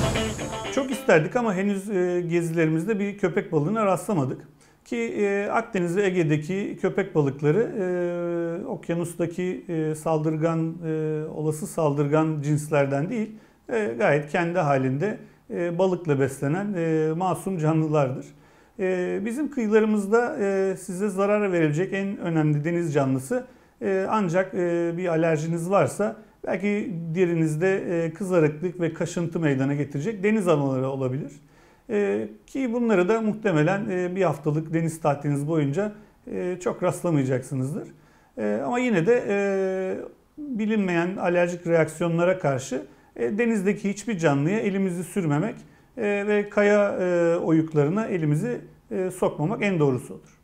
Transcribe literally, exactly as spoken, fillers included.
Çok isterdik ama henüz e, gezilerimizde bir köpek balığına rastlamadık. Ki e, Akdeniz ve Ege'deki köpek balıkları e, okyanustaki e, saldırgan, e, olası saldırgan cinslerden değil, e, gayet kendi halinde e, balıkla beslenen e, masum canlılardır. E, bizim kıyılarımızda e, size zarar verebilecek en önemli deniz canlısı e, ancak e, bir alerjiniz varsa belki derinizde e, kızarıklık ve kaşıntı meydana getirecek deniz anaları olabilir. Ee, ki bunları da muhtemelen e, bir haftalık deniz tatiliniz boyunca e, çok rastlamayacaksınızdır. E, ama yine de e, bilinmeyen alerjik reaksiyonlara karşı e, denizdeki hiçbir canlıya elimizi sürmemek e, ve kaya e, oyuklarına elimizi e, sokmamak en doğrusu olur.